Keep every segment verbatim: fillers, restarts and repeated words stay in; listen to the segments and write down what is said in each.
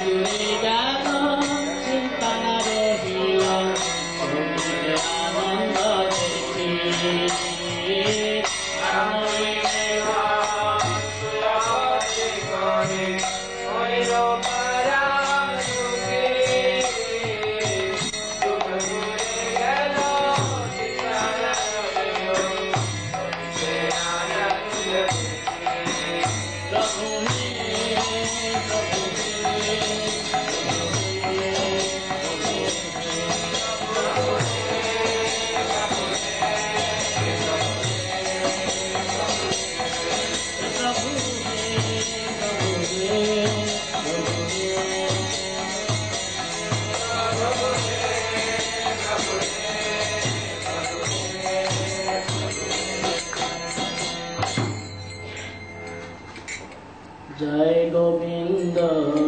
जय गोविंद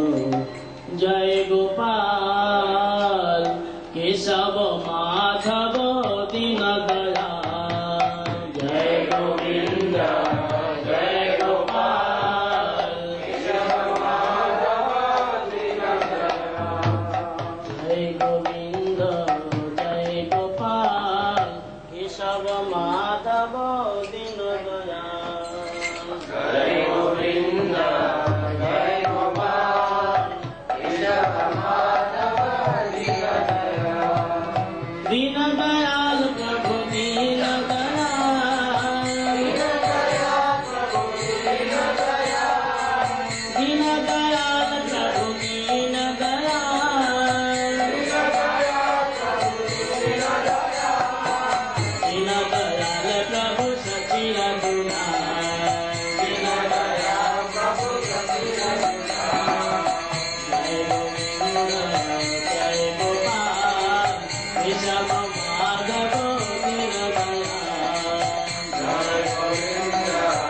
जय गोपाल केशव माधव दीन दयाल। जय गोविंद जय गोपाल केशव माधव दीन दयाल। जय गोविंद जय गोपाल केशव माधव दीन दयाल। जय गोविंद जय गोपाल केशव माधव दीन दयाल। दीन दयाल प्रभु दीन दयाल। दीन दयाल प्रभु दीन दयाल। दीन दयाल प्रभु दीन दयाल। दीन दयाल प्रभु दीन दयाल। दीन दयाल प्रभु सचिर दुलार। दीन दयाल प्रभु सचिर दुलार। जय गोविंद जय गोपाल केशव माधव दीन दयाल। जय गोविंद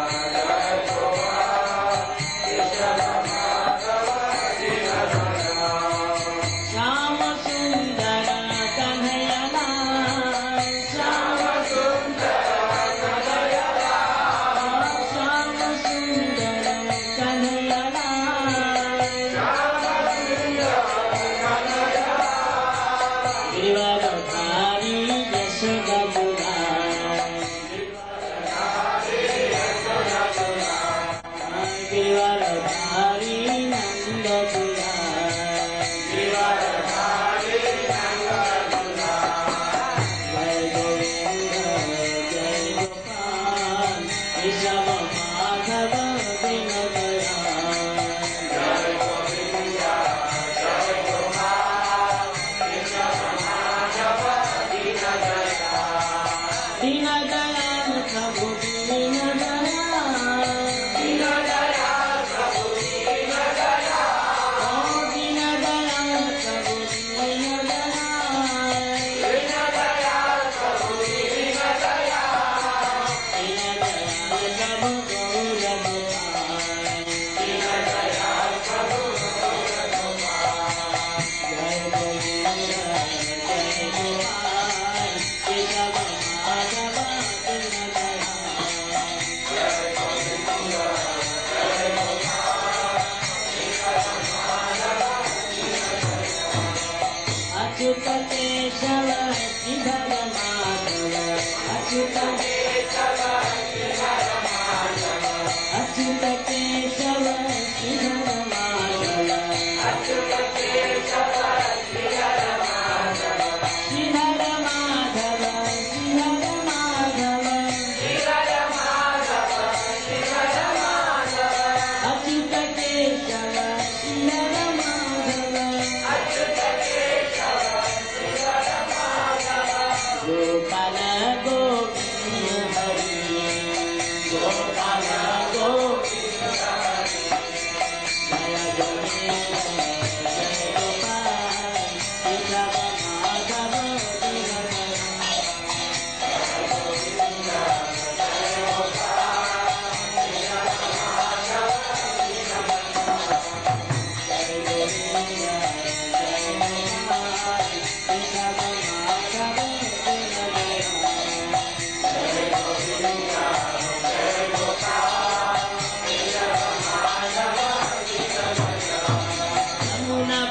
जय गोपाल केशव माधव दीन दयाल। श्याम सुंदर कन्हैया लाल। श्याम सुंदर कन्हैया लाल। श्याम सुंदर कन्हैया लाल। श्याम सुंदर कन्हैया लाल। गिरिवरधारी यशोदा दुलार। गिरिवरधारी यशोदा दुलार। गिरिवरधारी नंद दुलार। गिरिवरधारी नंद दुलार। जय गोविंद जय गोपाल केशव माधव दीन दयाल। जय गोविंद जय गोपाल केशव माधव दीन दयाल। दीन दयाल प्रभु दीन दयाल। दीन दयाल प्रभु दीन दयाल। ओ दीन दयाल प्रभु दीन दयाल। दीन दयाल प्रभु दीन दयाल। दीन दयाल प्रभु गौर गोपाल। दीन दयाल प्रभु गौर गोपाल। जय गोविंद जय गोपाल केशव माधव दीन दयाल। जय गोविंद जय गोपाल केशव माधव दीन दयाल। अच्युत केशव श्रीधर माधव। अच्युत केशव श्रीधर माधव। अच्युत केशव श्रीधर माधव। अच्युत केशव श्रीधर माधव। श्रीधर माधव श्रीधर माधव। श्रीधर माधव श्रीधर माधव। अच्युत केशव श्रीधर माधव। अच्युत केशव श्रीधर माधव। गोपाल गोविंद हरि। गोपाल गोविंद हरि। जय गोविंद जय गोपाल केशव माधव दीन दयाल। जय गोविंद जय गोपाल केशव माधव दीन दयाल। जय गोविंद जय गोपाल केशव माधव दीन दयाल। जय गोविंद जय गोपाल केशव माधव दीन दयाल।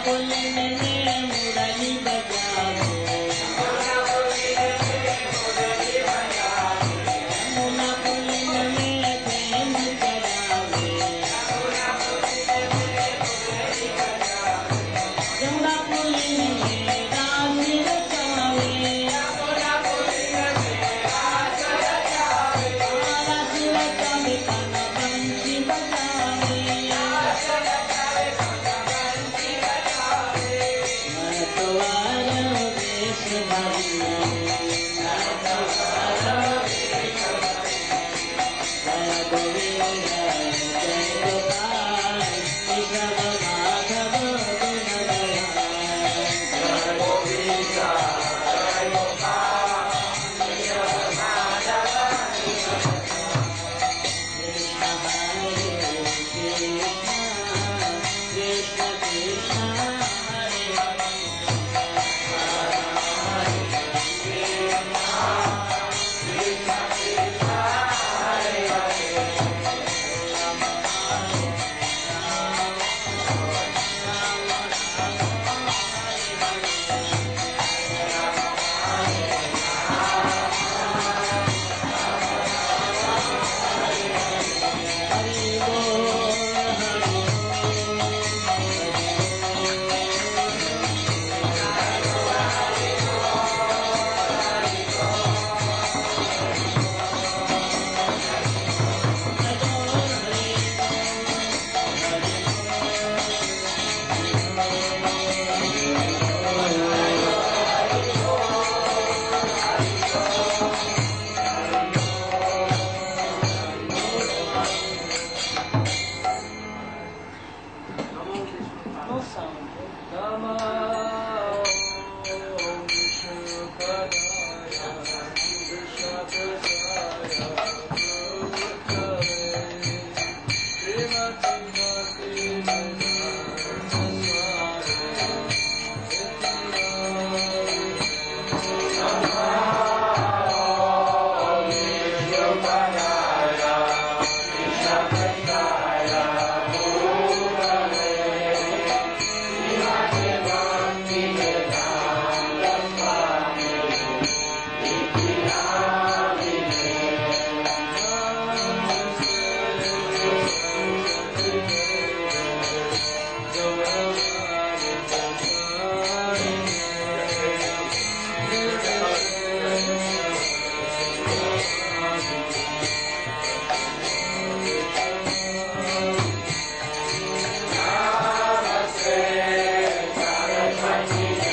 Namaste, Saraswati.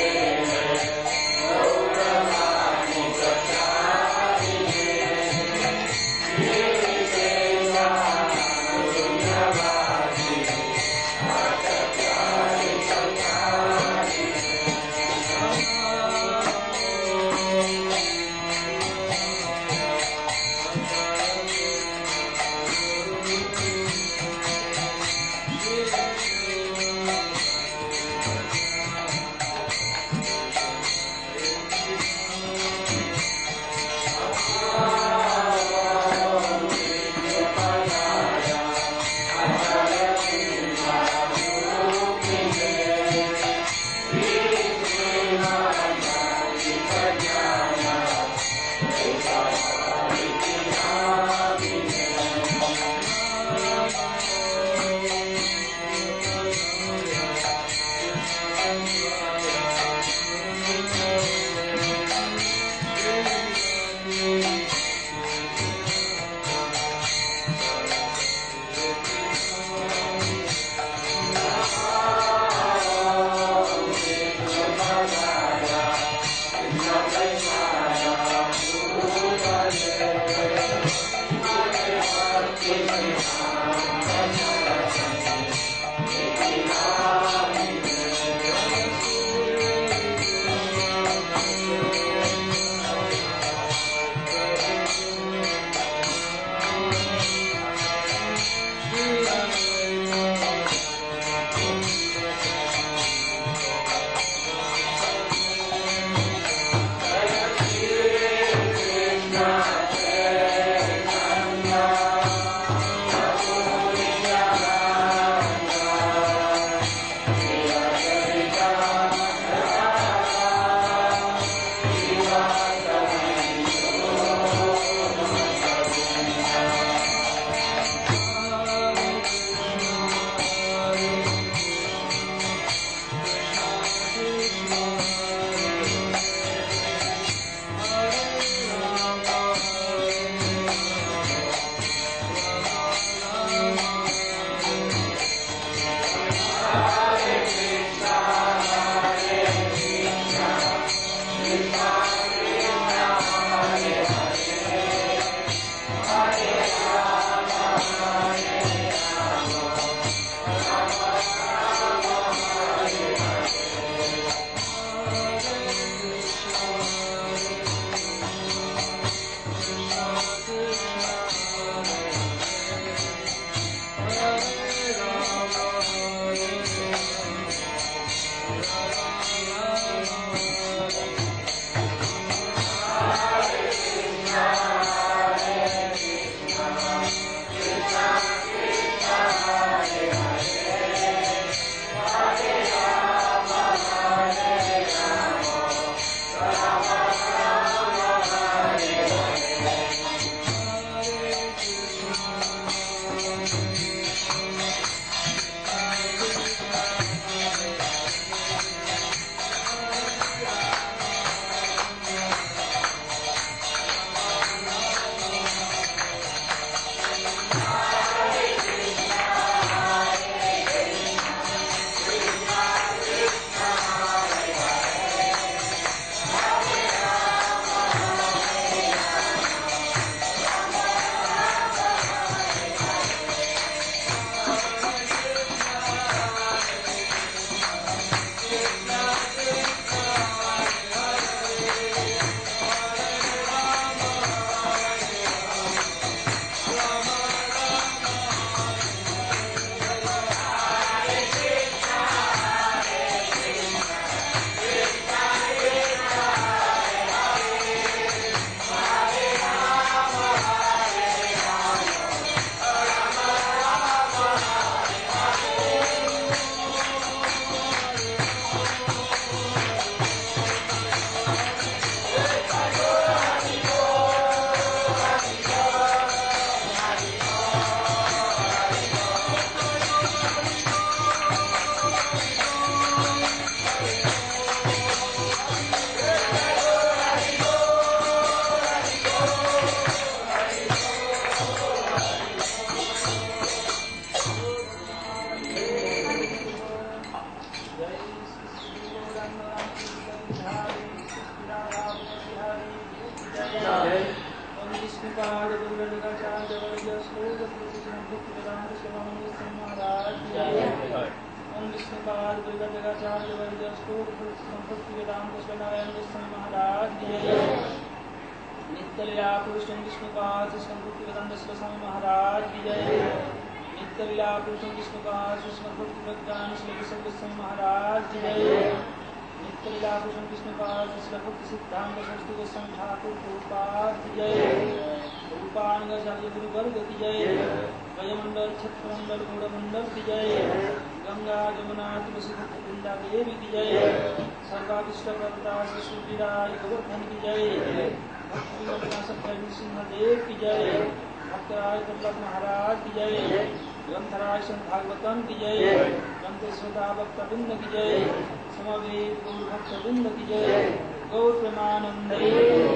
नित्यलीला पुरुषोत्तम विष्णुपाद श्रीमद्भक्तिवेदांत स्वामी महाराज की जय। नित्यलीला पुरुषोत्तम विष्णुपाद श्रीमद्भक्तिवेदांत स्वामी महाराज की जय। नित्यलीला पुरुषोत्तम विष्णुपाद श्रीमद्भक्ति सिद्धांत सरस्वती गोस्वामी ठाकुर प्रभुपाद की जय। रूपानुगाचार्य गुरुवर्ग की जय। गजमंडल छत्रमंडल गौड़मंडल की जय। गंगा जमुना तुलसी भक्त वृंदा देवी की जय। सर्वाभिष्ट करता श्री राज गोवर्धन की जय। सिंहदेव की जय। भक्तराज वल्लभ महाराज की जय। ग्रंथराज संत भागवतम की जय। ग्रंथेश्वरा भक्तवृंद की जय। समवेत गौर भक्तवृंद की जय। गौर प्रेमानंदे।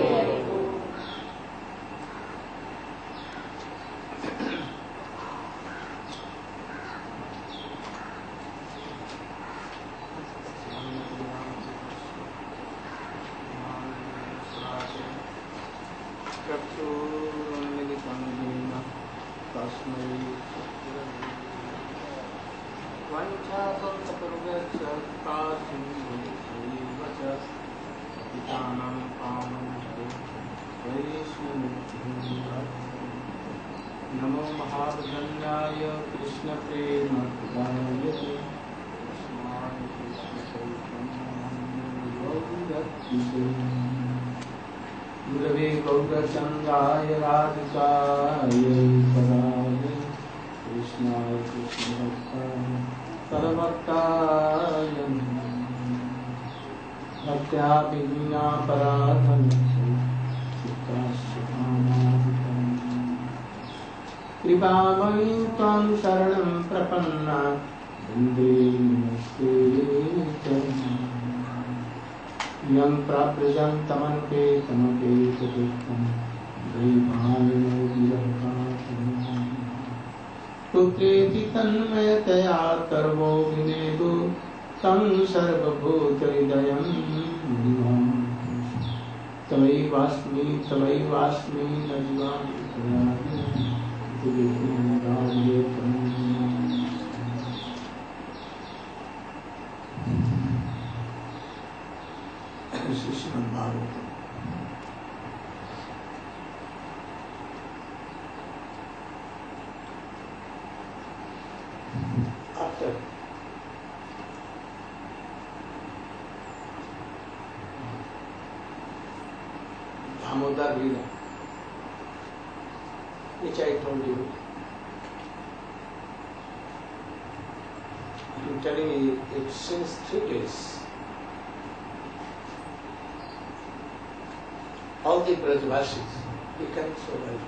नमो महाभजन्याय कृष्ण प्रेम गुरवे गौरचंद्राय राधिकाय पराय कृष्णाय कृष्णभक्ताय परभक्ताय भक्त्या विज्ञापराधं कृपामयि त्वां शरणं प्रपन्ना वन्दे नमस्ते यं प्राप्यजं तमन्ते तमपेतदुःखं दैवायो विरहकातुं पुत्रेति तन्मयतया कर्मो विनेदो तं सर्वभूतहृदयं तवैवास्मि तवैवास्मि न जीवामि Shrimad Bhagavatam after Damodar Leela, which I told you, I'm telling you, it since three days. All the Brajvasis become so well.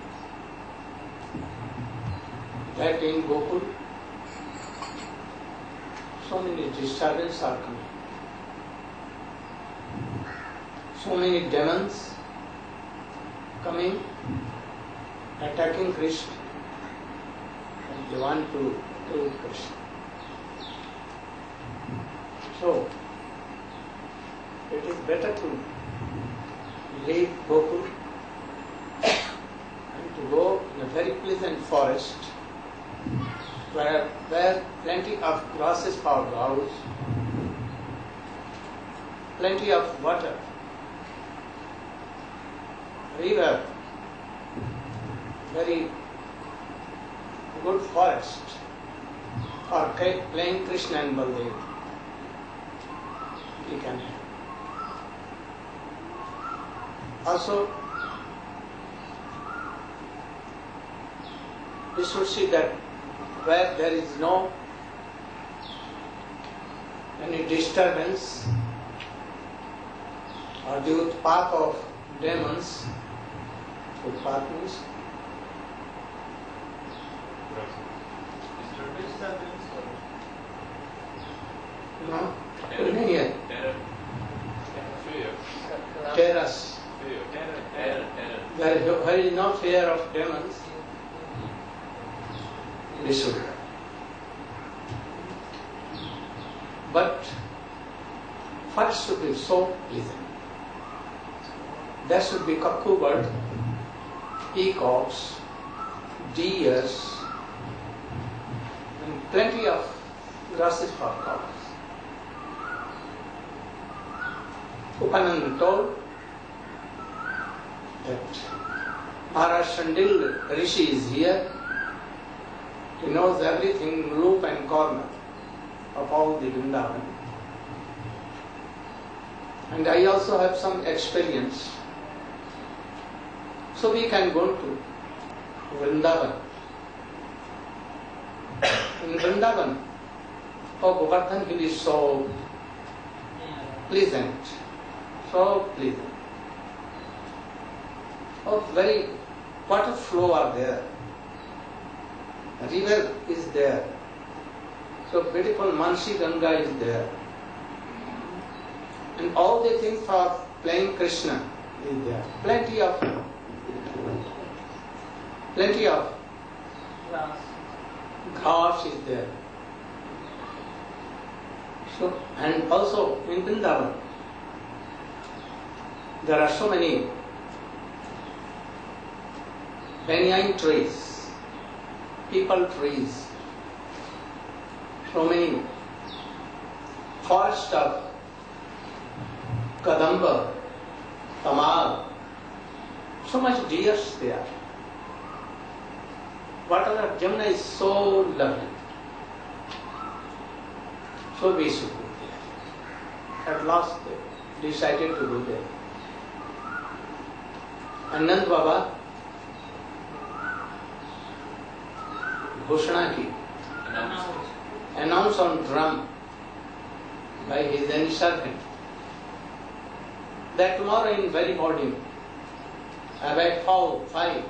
That in Gokul, so many disturbances are coming. So many demons coming, attacking Krishna, and they want to kill Krishna. So, it is better to leave Gokul and to go in a very pleasant forest where, where plenty of grasses for cows, plenty of water, river, very good forest for playing Krishna and Baldev. We can have. Also, we should see that where there is no any disturbance or the utpath of demons, utpath means no, नहीं है terrors. There is, there is no fear of demons. We should. But forest should be so pleasant. There should be cuckoo bird, peacocks, deers, and plenty of grasses for cows. Upananda told that Maharaj Shandil Rishi is here. He knows everything, loop and corner of all the Vrindavan. And I also have some experience. So we can go to Vrindavan. In Vrindavan, oh, Govardhan Hill is so pleasant, so pleasant. Oh, very water flow are there. A river is there. So beautiful Mansi Ganga is there. And all the things for playing Krishna is there. Plenty of, plenty of Grass. grass is there. So, and also in Vrindavan, there are so many banyan trees, people trees, so many forest of Kadamba, Tamal, so much deers there. Water of Jamuna is so lovely. So we should go there. At last they decided to go there. Anand Baba घोषणा की, announced on drum by his any servant that tomorrow in very morning about four, five,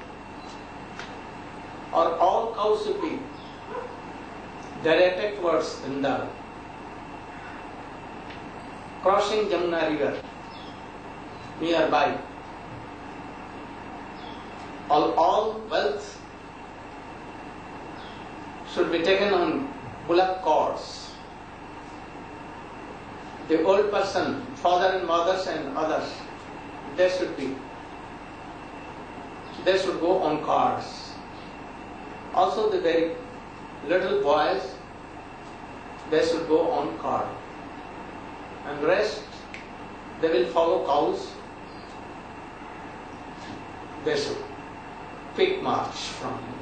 or all cows should be directed towards Vrindavan, crossing Jamuna river nearby. All, all wealth should be taken on bullock carts. The old person, father and mothers and others, they should be, they should go on carts. Also the very little boys, they should go on cart. And rest, they will follow cows. They should quick march from here.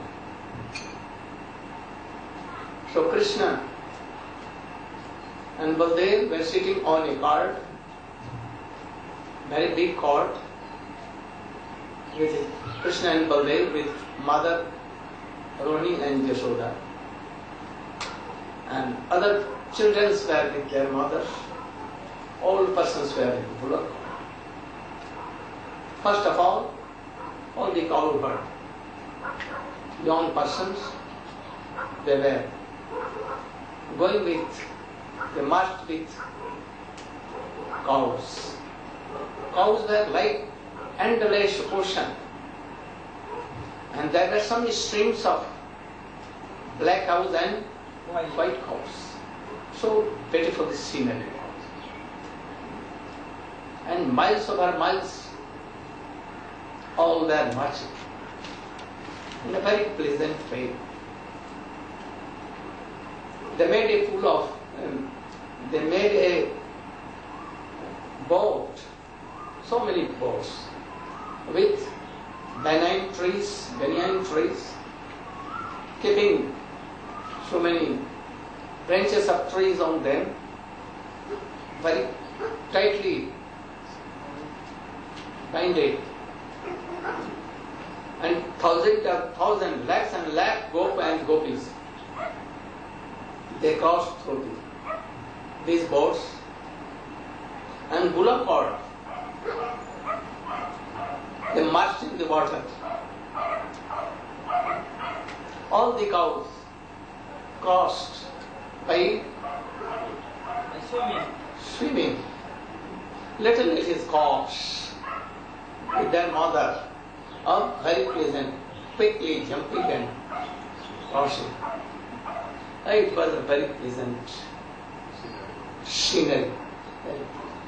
So Krishna and Baldev were sitting on a cart, very big cart, with Krishna and Baldev with mother Rohini and Yashoda. And other children were with their mothers, old persons were with bullock. First of all, all the cow herd, young persons, they were going with, they marched with cows. Cows were like endless ocean. And there were some streams of black cows and White. white cows. So beautiful the scenery. And miles over miles, all were marching in a very pleasant way. They made a pool of, um, they made a boat, so many boats, with banyan trees, banyan trees, keeping so many branches of trees on them, very tightly binded. And thousand of thousand, lakhs and lakh gop and gopis, they crossed through the, these boats, and bullock cart, they marched in the water. All the cows crossed by Swimming. swimming. Little little calves with their mother, all very pleasant, quickly jumping and crossing. It was a very pleasant scenery. Very pleasant.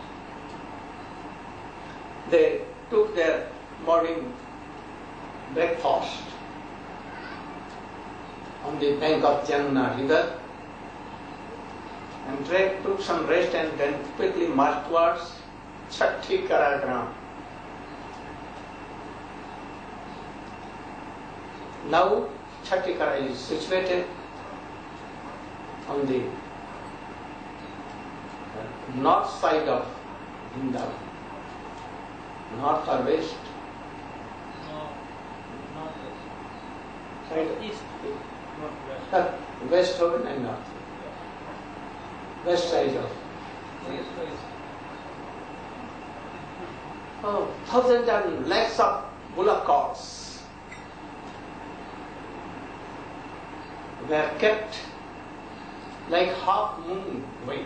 they took their morning breakfast on the bank of Jamuna river and took some rest and then quickly marched towards Chatti Karagram. Now Chatti Kara is situated on the north side of Vrindavan. North or west? No, not west. Side East. Northwest. uh, west of and north. West side of. Yes, west. Oh, thousands and lakhs of bullock carts were kept like half moon way.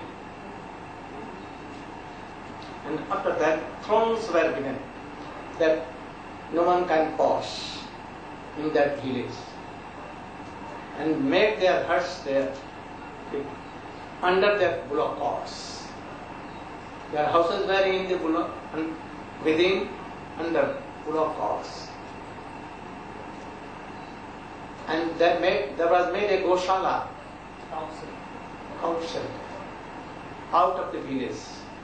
And after that, thrones were given that no one can pass in that village, and made their huts there under their bullock carts. Their houses were in the bullock and within under bullock carts. And that made, there was made a Goshala Council. council out of the village.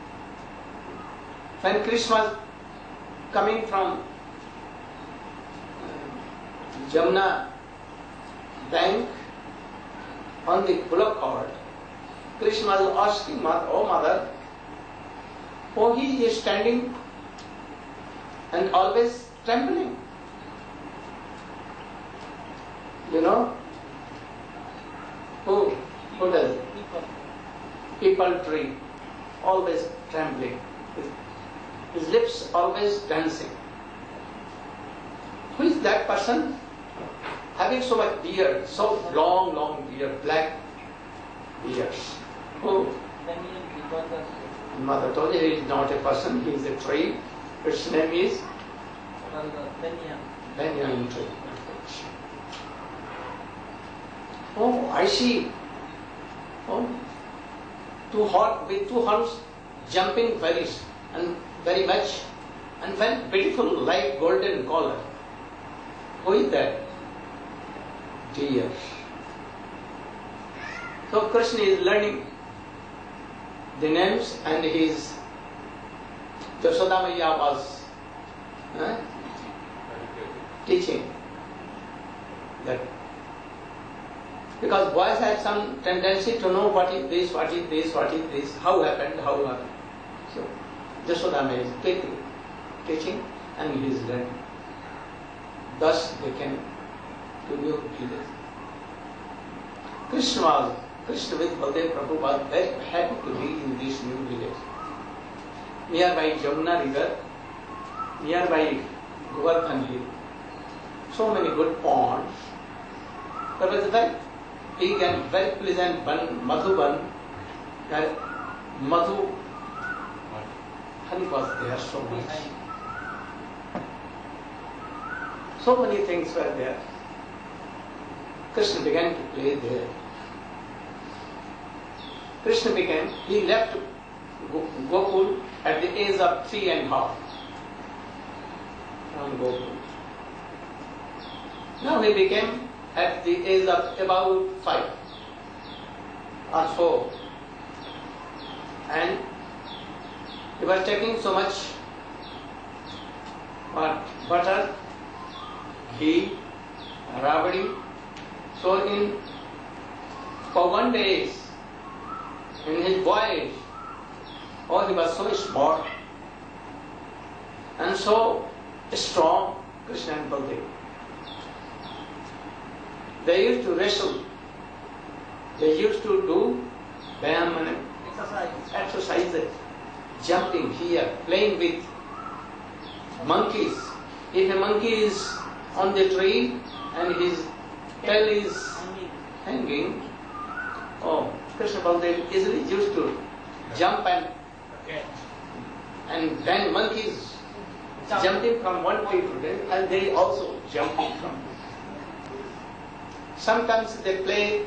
When Krishna was coming from Jamuna bank on the bullock cart, Krishna was asking Mother, "Oh Mother, oh he is standing and always trembling. You know? Who? Who does it? People. People tree, always trembling. His, his lips always dancing. Who is that person? Having so much beard, so long, long beard, black beards. Who? Banyan Vipadas. Mother told you he is not a person, he is a tree. Its name is Well, the Banyan. Banyan tree. Oh, I see. Oh, two horn with two horns jumping very and very much and very beautiful, like golden color. Who is that? Deer. So Krishna is learning the names, and his Yashoda Maiya was eh, teaching that. Because boys have some tendency to know what is this, what is this, what is this, how happened, how happened. So Yashoda is quickly teaching and he is learning. Thus they came to new village. Krishna was, Krishna with Baldev Prabhu was very happy to be in this new village. Nearby Jamuna river, nearby Govardhan hill, so many good ponds. There was a very big and very pleasant bun, Madhuban, where Madhu honey was there so much. So many things were there. Krishna began to play there. Krishna began, he left Gokul at the age of three and a half from Gokul. Now he became at the age of about five or so. And he was taking so much what, butter, ghee, rabdi. So in for one day in his voyage, oh he was so smart and so strong, Krishna and Baldev. They used to wrestle. They used to do Vyayam Exercise. exercises, jumping here, playing with monkeys. If a monkey is on the tree and his tail is hanging, oh, Krishna Baldev easily used to jump and Okay. and then monkeys jumping from one tree to the other, and they also jumping from. Sometimes they play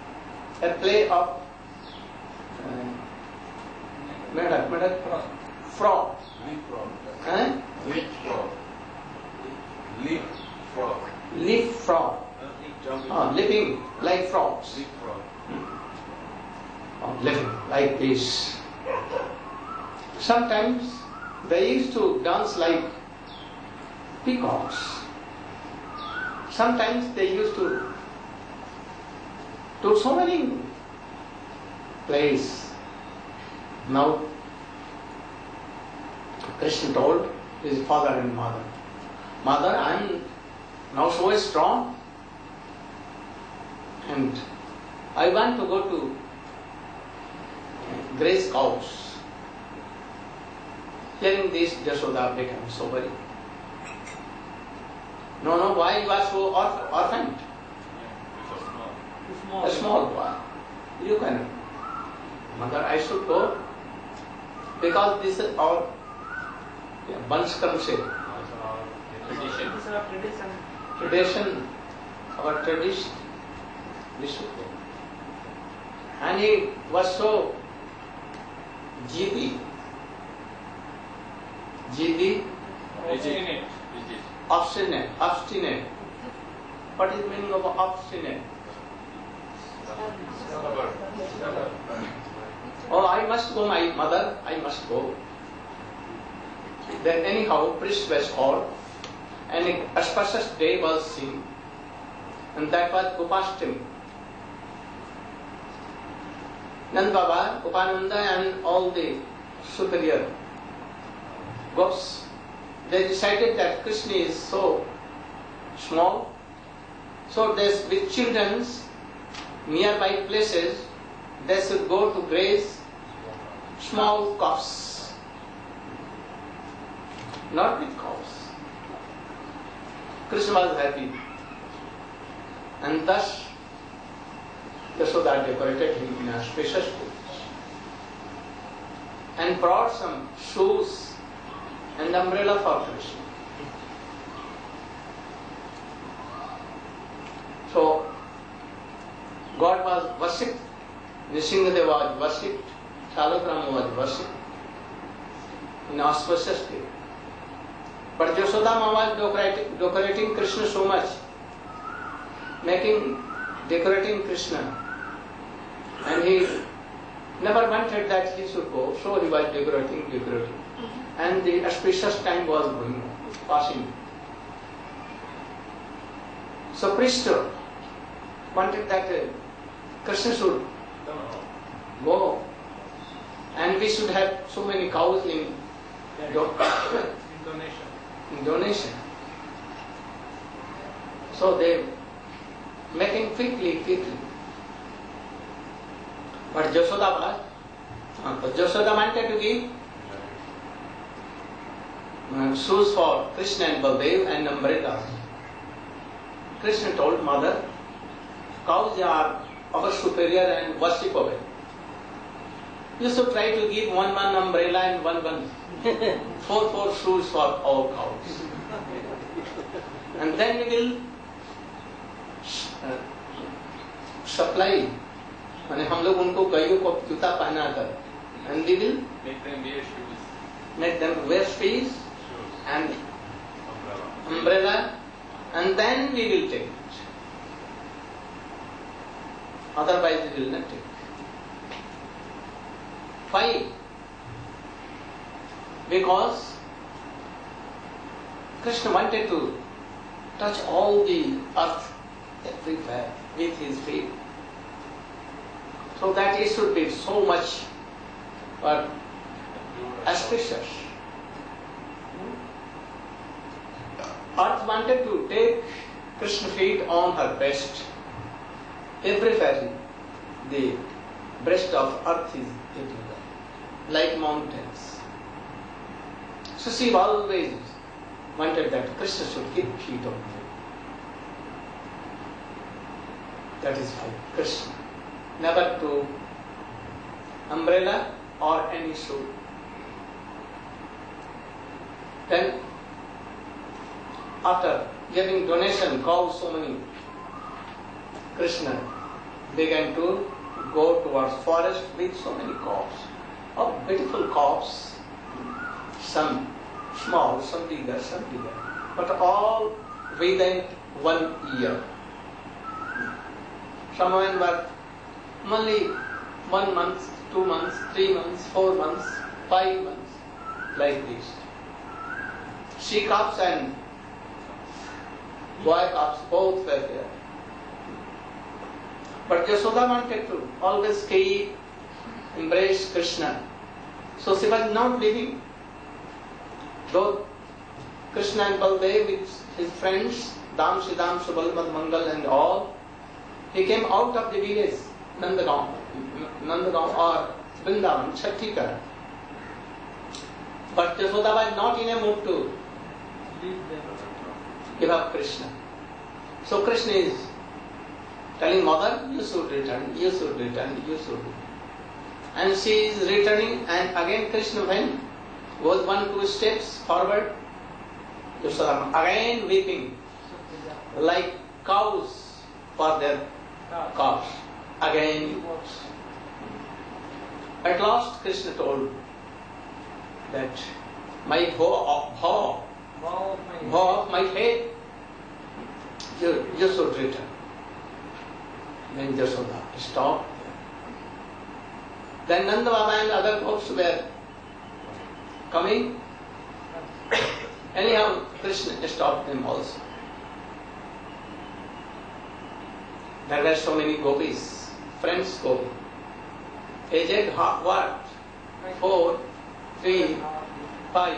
a play of uh, Medak, Medak, frog. Leaf frog. Huh? Leaf frog. Leaf frog. Leaf frog. Jumping. Oh, living like frogs. Leaf frog. Oh, living like this. Sometimes they used to dance like peacocks. Sometimes they used to do so many plays. Now, Krishna told his father and mother, Mother, I am now so strong and I want to go to graze cows. Hearing this, Yashoda became so worried. No, no, why you are so orph- orphaned? Small. A small boy. You can. Mother, I should go because this is our yeah, Banskram se Tradition. This is our tradition. tradition, our tradition. We should go. And he was so jiddy. Jiddy, Rigid. obstinate, obstinate. What is the meaning of obstinate? Oh, I must go, my mother, I must go. Then anyhow, priest was called, and a auspicious day was seen, and that was Gopashtami. Nand Baba, Upananda, and all the superior gops, they decided that Krishna is so small, so they, with children's nearby places, they should go to graze small calves, not with cows. Krishna was happy, and thus Yashoda decorated him in a spacious place and brought some shoes and umbrella for Krishna. So God was worshipped, Nishingadeva was worshipped, Shalagrama was worshipped in auspicious day. But Yashoda was decorating, decorating Krishna so much, making, decorating Krishna, and he never wanted that he should go, so he was decorating, decorating. And the auspicious time was going on, passing. So priest wanted that uh, Krishna should go, and we should have so many cows in do- Donation. in donation. So they making quickly, quickly. But Yashoda was, uh, but Yashoda wanted to give uh, shoes for Krishna and Baldev and umbrellas. Krishna told mother, cows are our superior and worshipable. You should try to give one one umbrella and one one four four shoes for all cows. And then we will uh, supply, माने हम लोग उनको गायों को जूता पहना कर, and we will Make them wear shoes. make them wear shoes Shoes. and Umbrella. umbrella, and then we will take it. Otherwise we will not take it. Why? Because Krishna wanted to touch all the earth everywhere with his feet, so that it should be so much uh, auspicious. Earth wanted to take Krishna feet on her breast. Everywhere the breast of earth is everywhere, like mountains. So she always wanted that Krishna should keep feet on her. That is why Krishna never to umbrella or any shoe. Then after giving donation, cows so many, Krishna began to go towards forest with so many cows, of beautiful cows, some small, some bigger, some bigger, but all within one year. Some women were only one month, two months, three months, four months, five months, like this. She calves and boy calves both were there. But Yashoda wanted to always keep, embrace Krishna. So she was not leaving. Though Krishna and Baldev with his friends, Dam, Shidam, Subal, Mangal and all, he came out of the village, Nandagaon, Nandagaon or Vrindavan, Chhattikar. But Yashoda was not in a mood to give up Krishna. So Krishna is telling mother, you should return, you should return, you should return. And she is returning, and again Krishna went, goes one, two steps forward. Yashoda again weeping, like cows for their calves. Again. At last Krishna told that my vow, vow, vow of my faith, you, you should return. Then Yashoda stopped. Then Nanda Baba and other folks were coming. Anyhow, Krishna stopped them also. There were so many gopis, friends gopi. Aged what? Four, three, five.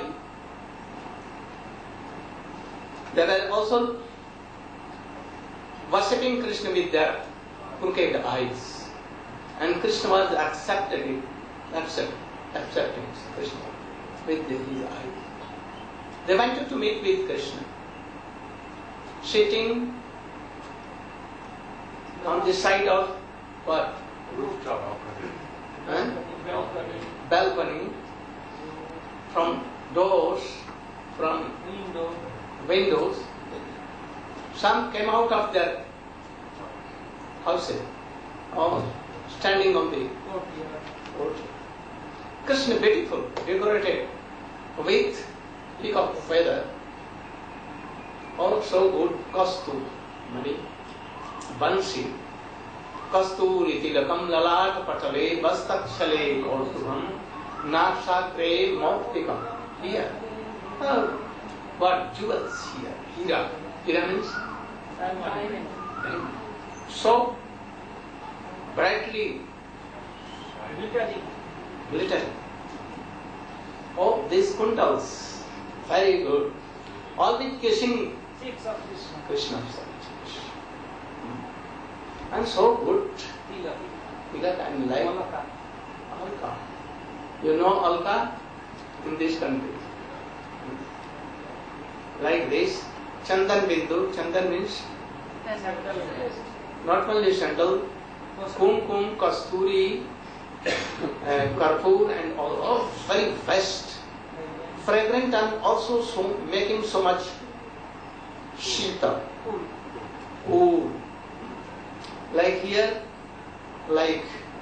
They were also worshipping Krishna with their crooked eyes. And Krishna was accepting, accept, accepting Krishna with his eyes. They wanted to meet with Krishna. Sitting on the side of what? Rooftop. Huh? Balcony. From doors, from windows. Some came out of their houses, oh, standing on the court. Krishna beautiful, decorated with peacock feather. Oh, so good, Kastu, Mani, Bansi, Kasturi tilakam lalat patale bastakshale kaustubham napsakre mautikam. Here, oh, what jewels here? Hira. Hira means? So brightly glittering. Oh, these kundals, very good. All with kissing Krishna. And so good. Tilak and like Alka. You know Alka in this country. Like this, Chandan Bindu. Chandan means not only sandal, kumkum, kasturi, uh, karpur and all, oh, very best, fragrant and also so making so much shita, cool. Like here, like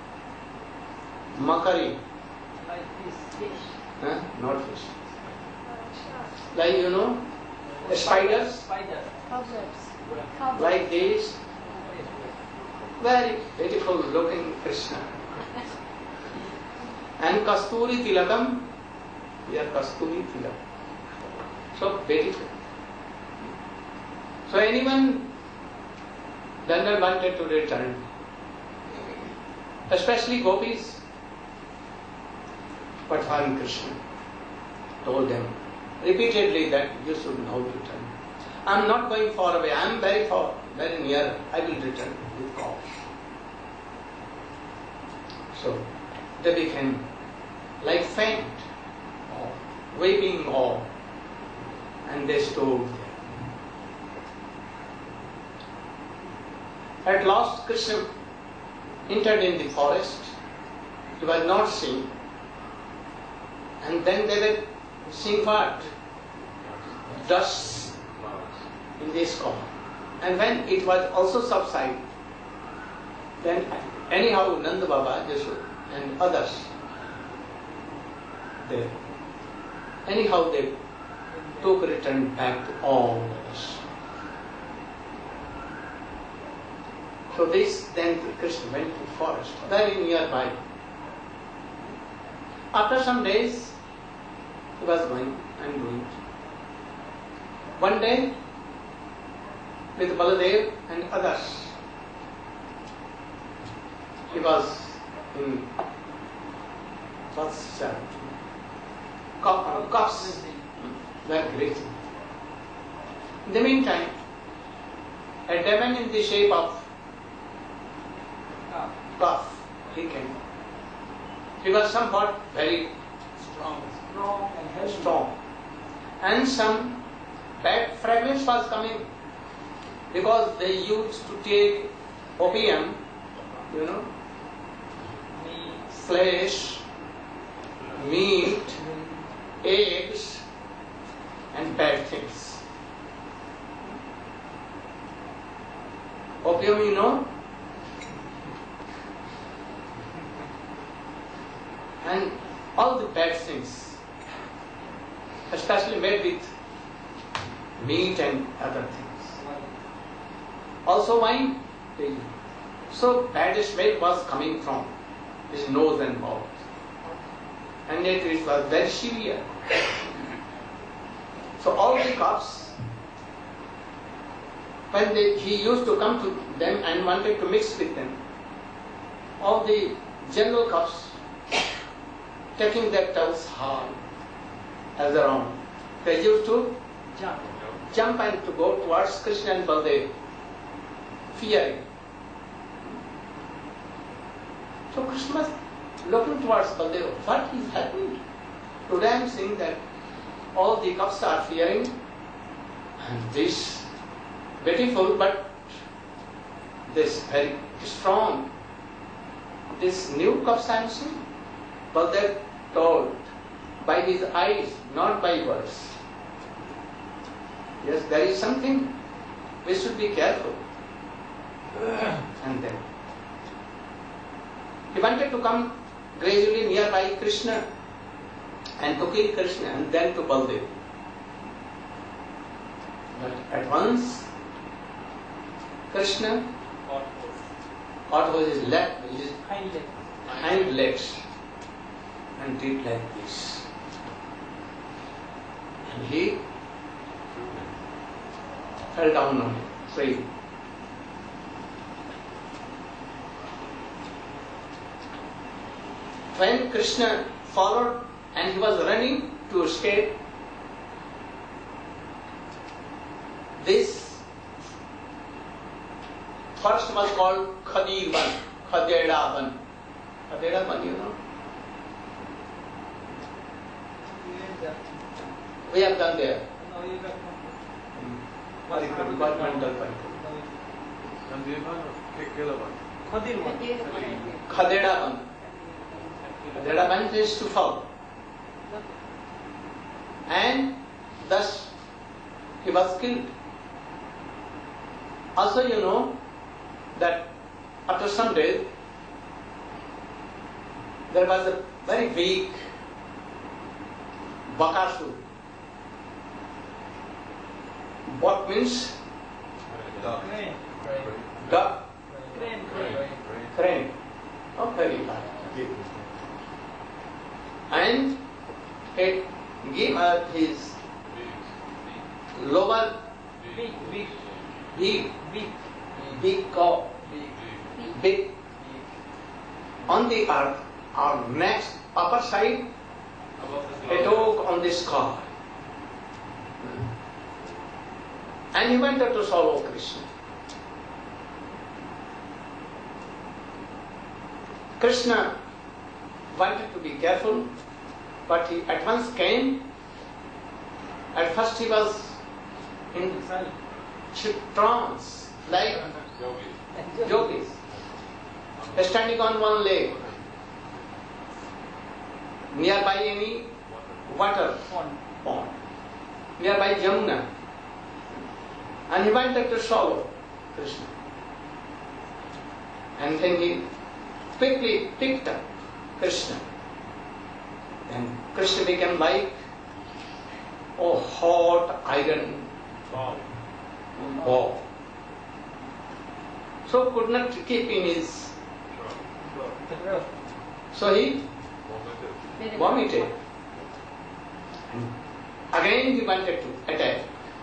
makari, Like this fish. huh? Not fish. Like you know, spiders, Spider. Cobwebs. like this. Very beautiful looking Krishna. And Kasturi Tilakam, we are Kasturi Tilak. So beautiful. So anyone then they wanted to return, especially gopis. But Hari Krishna told them repeatedly that you should now return. I am not going far away, I am very far, very near, I will return with cause. So they became like faint, or weeping all, and they stood there. At last Krishna entered in the forest. He was not seen. And then they were seeing what? Dust in the sky. And when it was also subsided, then anyhow Nanda Baba, Yashoda and others, they Anyhow, they took return back to all the rest. So this, then Krishna went to forest, very nearby. After some days, he was going and going. One day, with Baladev and others, he was in what's that? Cup, cups, very great. In the meantime, a demon in the shape of calf, he came. He was somewhat very Strong. Strong and heavy. strong. And some bad fragrance was coming because they used to take opium, you know, Meat. flesh, meat, eggs, and bad things. Opium, you know, and all the bad things, especially made with meat and other things. Also wine. So bad smell was coming from his nose and mouth. And yet it was very severe. So all the cups, when they, he used to come to them and wanted to mix with them, all the general cups, taking their tails hard as around, they used to Jump. jump and to go towards Krishna and Baladev, fearing. So Krishna was looking towards Baladev. What is happening? Today I am seeing that all the cups are fearing, and this beautiful but this very strong, this new cups I am seeing. Baladev told by his eyes, not by words. Yes, there is something, we should be careful. And then he wanted to come gradually nearby Krishna and to kill Krishna and then to Baladev. But at once Krishna caught hold his leg, his Hind leg. hind legs and did like this. And he fell down on a tree. When Krishna followed and he was running to escape, this first was called Khadirvan, Khaderavan. Khaderavan, you know. We have done there. No, you got Departmental point. Khadir one. Khaderavan. Khaderavan is to fall. And thus he was killed. Also you know that after some days there was a very weak Bakasur. What means Crane. duck, Crane. Crane. crane, not very high. And it gave her his lower Big. Big. big, Big. big cow, Big. big on the earth, or next upper side, a dog on the sky. And he wanted to follow Krishna. Krishna wanted to be careful, but he at once came. At first he was in trance, like yogis, standing on one leg, nearby any water Pond. pond, nearby Jamuna. And he wanted to follow Krishna. And then he quickly picked up Krishna. Then Krishna became like or hot iron Wow. ball. So could not keep in his, Sure. so he Vomited. vomited. And again he wanted to attack.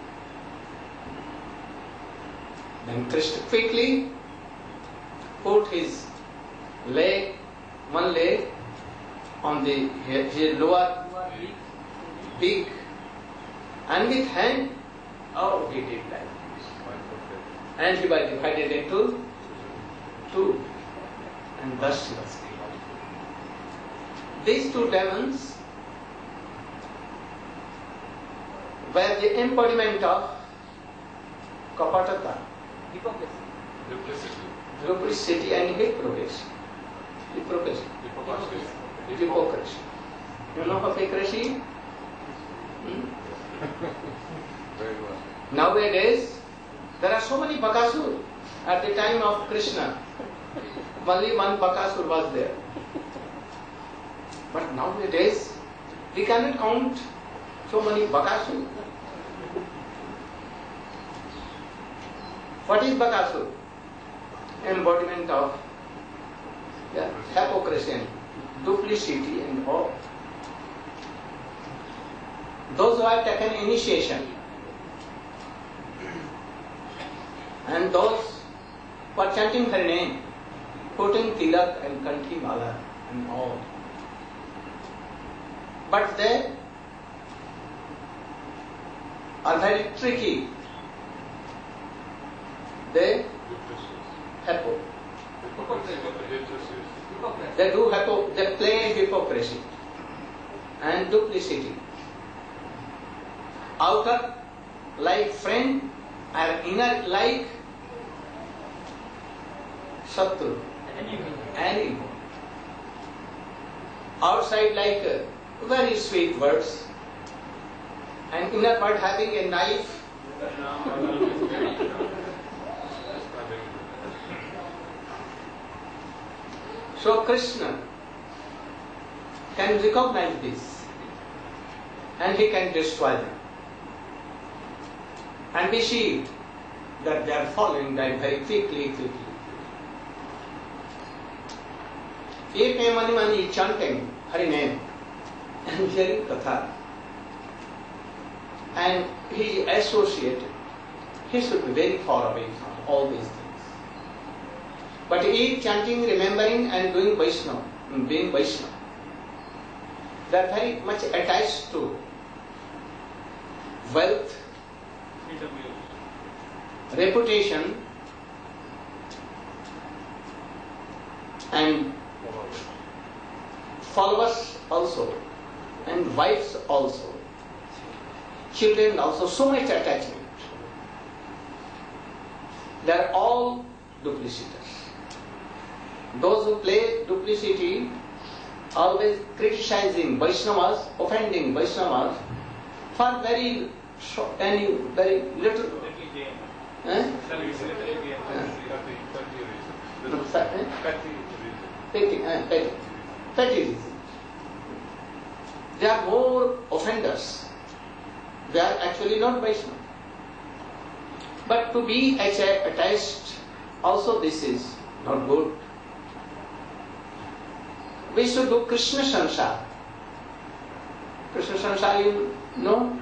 Then Krishna quickly put his leg, one leg on the his his lower beak, and with hand, oh, he did like this. And he was divided into two, and thus he was killed. These two demons were the embodiment of kapatata, Duplicity. duplicity and hypocrisy. Hypocrisy. Hypocrisy. Hypocrisy. You know hypocrisy? Hmm? Very well. Nowadays, there are so many Bakasur. At the time of Krishna, only one Bakasur was there. But nowadays, we cannot count so many Bakasur. What is Bakasur? Embodiment of yeah, hypocrisy and duplicity and all. Those who have taken initiation and those who are chanting her name, putting tilak and kanthi mala and all. But they are very tricky. They hypo. They do hypo, they play hypocrisy and duplicity. Outer like friend and inner like Satru, enemy. Outside like uh, very sweet words, and inner part having a knife. So Krishna can recognize this, and he can destroy them. And we see that they are following that very quickly, quickly. If a mani mani is chanting Hari name and hearing Katha, and he is associated, he should be very far away from all these things. But if chanting, remembering and doing Vaishnava, being Vaishnava, they are very much attached to wealth, reputation, and followers also, and wives also, children also, so much attachment. They are all duplicitous. Those who play duplicity, always criticizing Vaishnavas, offending Vaishnavas, for very short, any very little. Eh? Petty, eh, petty, petty reason. They are more offenders. They are actually not Vaishnava. But to be attached, also this is not good. We should do Krishna Sansar. Krishna Sansar, you know?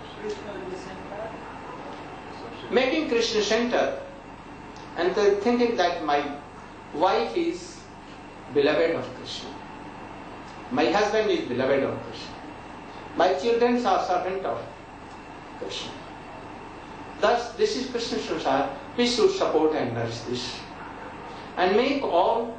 Making Krishna center and thinking that my wife is beloved of Krishna. My husband is beloved of Krishna. My children are servant of Krishna. Thus, this is Krishna Sansar. We should support and nourish this. And make all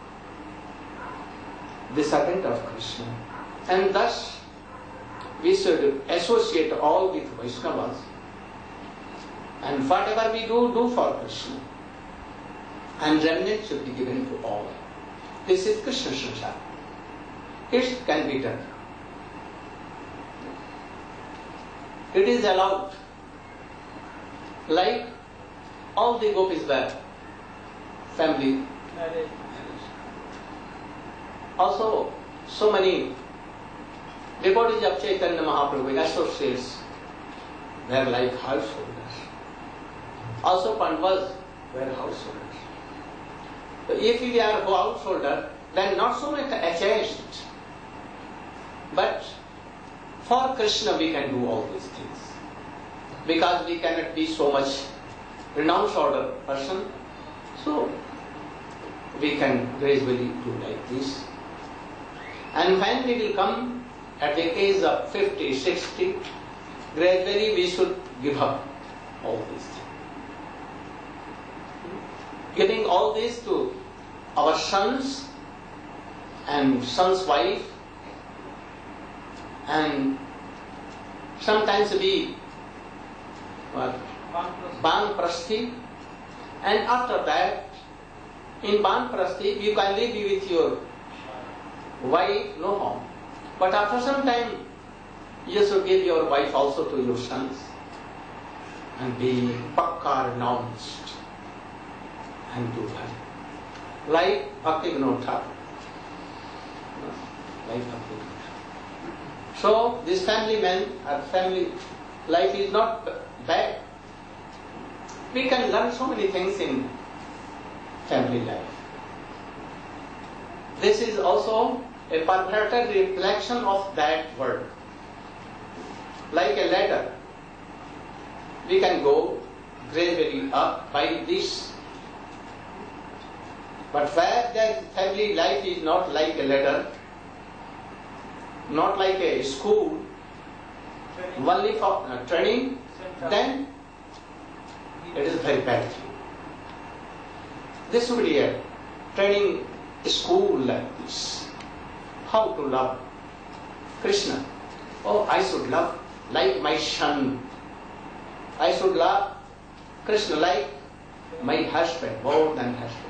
the servant of Krishna. And thus, we should associate all with Vaishnavas. And whatever we do, do for Krishna. And remnant should be given to all. This is Krishna Sansar. It can be done. It is allowed. Like all the gopis were family. Also, so many Devotees of Chaitanya Mahaprabhu, associates, they are like householders. Also Pandavas were householders. So if we are householder, then not so much attached, but for Krishna we can do all these things. Because we cannot be so much renounced order person, so we can gradually do like this. And when we will come at the age of fifty, sixty, gradually we should give up all these things. Giving all this to our sons and son's wife, and sometimes we what? Banprasthi, and after that in Banprasthi you can live with your wife, no harm. But after some time you should give your wife also to your sons and be pakka renounced and do that. Like Bhaktivinoda Thakur. Like Bhaktivinoda. So this family man or family life is not bad. We can learn so many things in family life. This is also a perverted reflection of that word. Like a ladder, we can go gradually up by this. But where the family life is not like a ladder, not like a school, only for uh, training, then it is very bad. This would be a training school like this. How to love Krishna. Oh, I should love like my son. I should love Krishna like my husband, more than husband.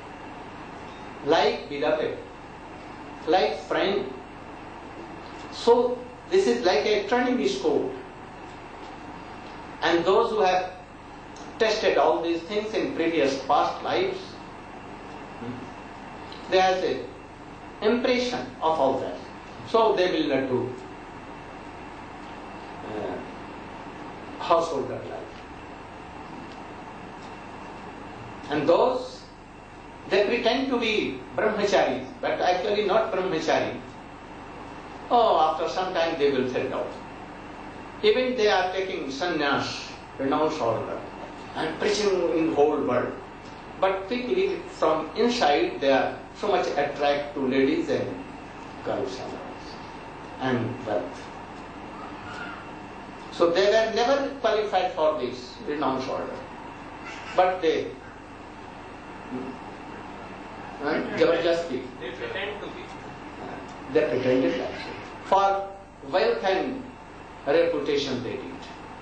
Like beloved, like friend. So this is like a training school. And those who have tested all these things in previous past lives, they have an impression of all that. So they will not do uh, householder life. And those, they pretend to be brahmacharis, but actually not brahmachari. Oh, after some time they will fade out. Even they are taking sannyas, renounced order, and preaching in whole world. But quickly from inside they are so much attract to ladies and girls and wealth. So they were never qualified for this renounced order. But they right? Jabardasti. They pretend to be. They pretended that. For wealth and reputation they did.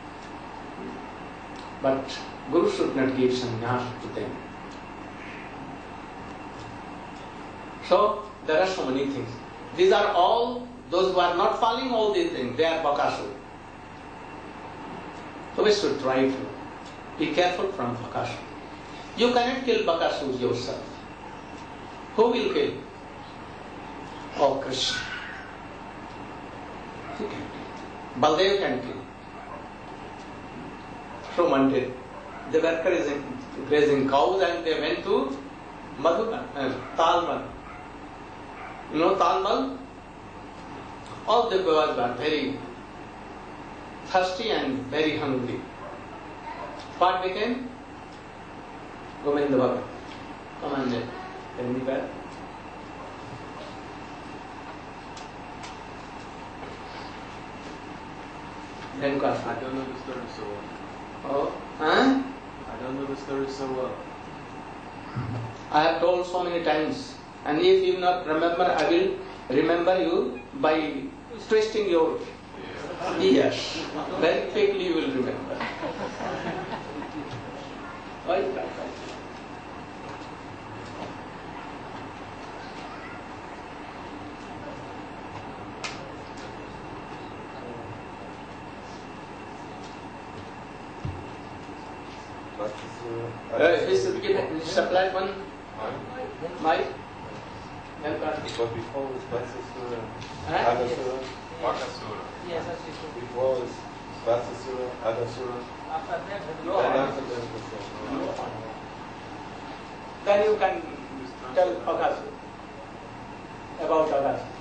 But Guru should not give sannyas to them. So there are so many things. These are all, those who are not following all these things, they are Bakasur. So we should try to be careful from Bakasur. You cannot kill Bakasur yourself. Who will kill? Oh, Krishna. He can kill. Baldev can kill. So one day, they were grazing, grazing cows and they went to Madhuban, uh, Talmal. You know Talmal? All the boys were very thirsty and very hungry. What became? Govinda Bhagat. Come on then. Tell me where. Then Krishna. I don't know the story so well. Oh, huh? I don't know the story so well. I have told so many times, and if you not remember, I will remember you by twisting your ears. Very quickly you will remember. Right? Uh, his, his supply one mic. But before this, was is Huh? alles Bakasura. Yes, that's it. It was Vasasura, Adasura, After that, the No. and after that was Then you can tell Bakasura about Bakasura.